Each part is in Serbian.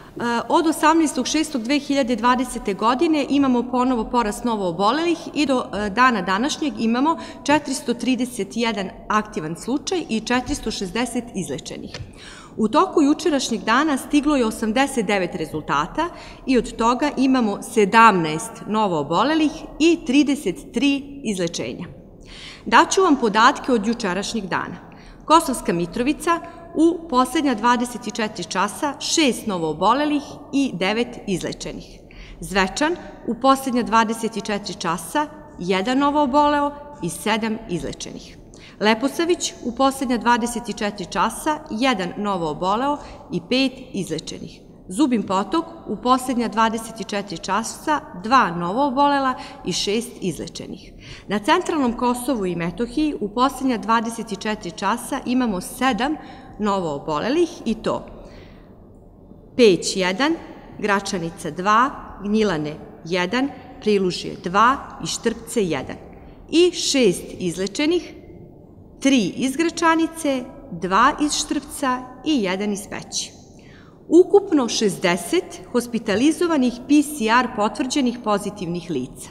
Od 18.6.2020. godine imamo ponovo porast novoobolelih i do dana današnjeg imamo 431 aktivan slučaj i 460 izlečenih. U toku jučerašnjeg dana stiglo je 89 rezultata i od toga imamo 17 novoobolelih i 33 izlečenja. Daću vam podatke od jučerašnjeg dana. Kosovska Mitrovica u poslednja 24 časa 6 novoobolelih i 9 izlečenih. Zvečan u poslednja 24 časa 1 novooboleo i 7 izlečenih. Leposavić u poslednja 24 časa 1 novooboleo i 5 izlečenih. Zubin Potok u poslednja 24 časa 2 novoobolela i 6 izlečenih. Na centralnom Kosovu i Metohiji u poslednja 24 časa imamo 7 novoobolelih i to Peć 1, Gračanica 2, Gnjilane 1, Prilužje 2 i Štrpce 1. I 6 izlečenih, 3 iz Gračanice, 2 iz Štrpca i 1 iz Peći. Ukupno 60 hospitalizovanih PCR potvrđenih pozitivnih lica.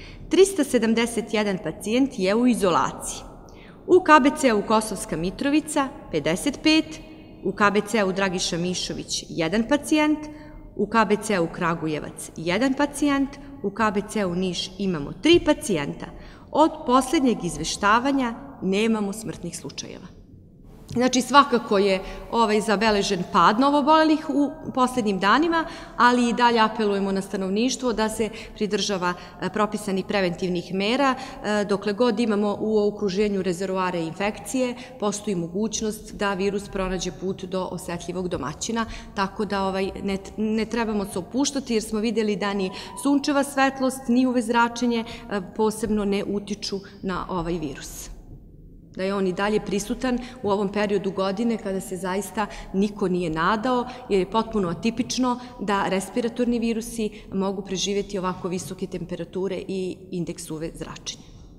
371 pacijent je u izolaciji. U KBC-u Kosovska Mitrovica 55, u KBC-u Dragiša Mišović 1 pacijent, u KBC-u Kragujevac 1 pacijent, u KBC-u Niš imamo 3 pacijenta. Od poslednjeg izveštavanja nemamo smrtnih slučajeva. Znači, svakako je zabeležen pad novoobolelih u poslednjim danima, ali i dalje apelujemo na stanovništvo da se pridržava propisanih preventivnih mera. Dokle god imamo u okruženju rezervoare infekcije, postoji mogućnost da virus pronađe put do osetljivog domaćina, tako da ne trebamo se opuštati jer smo videli da ni sunčeva svetlost, ni UV zračenje posebno ne utiču na ovaj virus. Da je on i dalje prisutan u ovom periodu godine kada se zaista niko nije nadao, jer je potpuno atipično da respiratorni virusi mogu preživjeti ovako visoke temperature i indeks UV zračenja.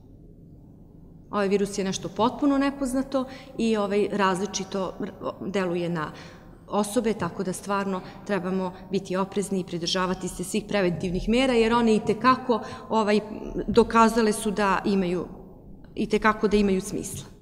Ovaj virus je nešto potpuno nepoznato i različito deluje na osobe, tako da stvarno trebamo biti oprezni i pridržavati se svih preventivnih mera, jer one i tekako dokazale su da imaju smisla.